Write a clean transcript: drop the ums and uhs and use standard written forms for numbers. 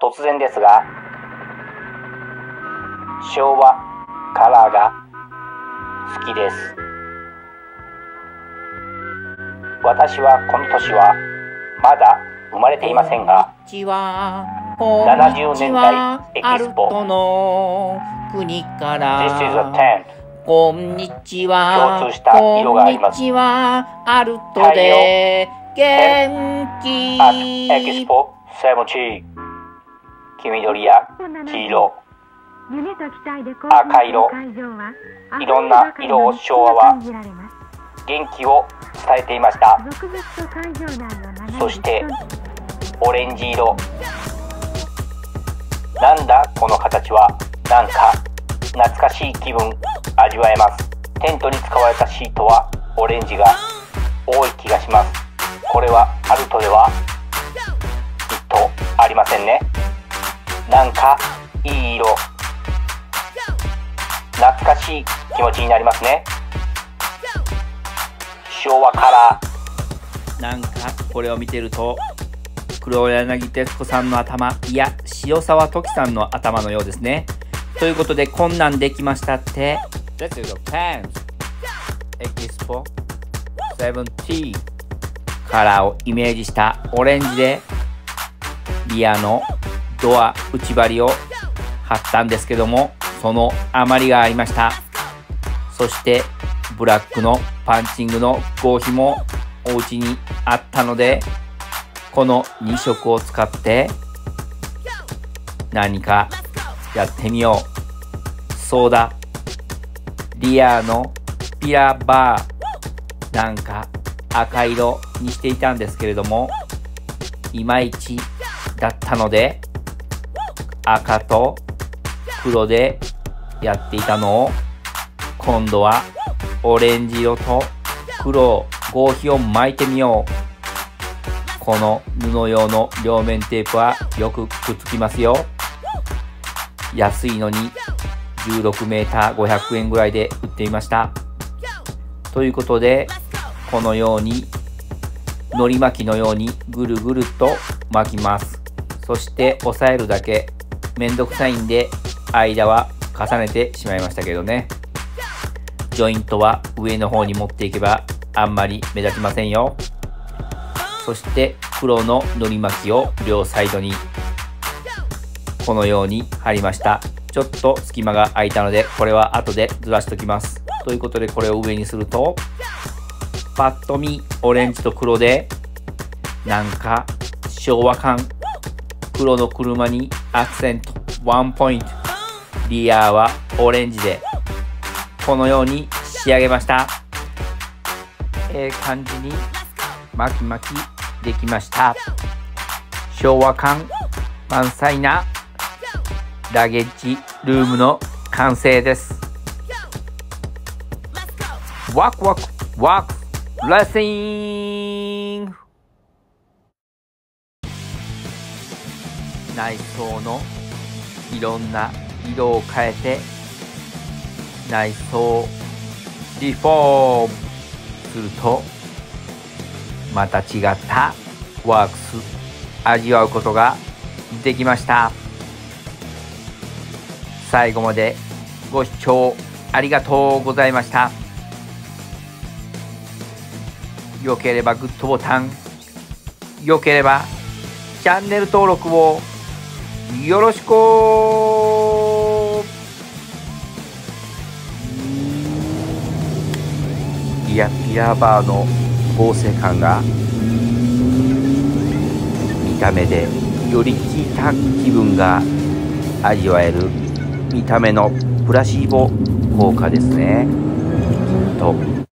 突然ですが、昭和カラーが好きです。私はこの年はまだ生まれていませんが、70年代エキスポ This is a tent こんにちは。 共通した色があります。 こんにちは。アルトで元気。 エキスポ70、黄緑や黄色、赤色、いろんな色を昭和は元気を伝えていました。そしてオレンジ色、なんだこの形は、なんか懐かしい気分味わえます。テントに使われたシートはオレンジが多い気がします。これはアルトではきっとありませんね。なんかいい色、懐かしい気持ちになりますね。昭和カラー。なんかこれを見てると黒柳徹子さんの頭、いや塩沢時さんの頭のようですね。ということでこんなんできましたって。This is a tent Expo 70カラーをイメージしたオレンジでリアのドア内張りを貼ったんですけども、その余りがありました。そしてブラックのパンチングの合皮もお家にあったので、この2色を使って何かやってみよう。そうだ、リアのピラバーなんか赤色にしていたんですけれども、いまいちだったので赤と黒でやっていたのを、今度はオレンジ色と黒合皮を巻いてみよう。この布用の両面テープはよくくっつきますよ。安いのに16メーター500円ぐらいで売っていました。ということで、このように海苔巻きのようにぐるぐるっと巻きます。そして押さえるだけ。めんどくさいんで間は重ねてしまいましたけどね。ジョイントは上の方に持っていけばあんまり目立ちませんよ。そして黒の海苔巻きを両サイドにこのように貼りました。ちょっと隙間が空いたので、これは後でずらしておきます。ということでこれを上にすると、パッと見オレンジと黒でなんか昭和感、黒の車にアクセントワンポイント、リアはオレンジでこのように仕上げました。感じに巻き巻きできました。昭和感満載なラゲッジルームの完成です。ワクワクワクレッシング。内装のいろんな色を変えて内装リフォームするとまた違ったワークス味わうことができました。最後までご視聴ありがとうございました。よければグッドボタン、よければチャンネル登録をよろしく。リアピラバーの合成感が見た目でより効いた気分が味わえる見た目のプラシーボ効果ですね。きっと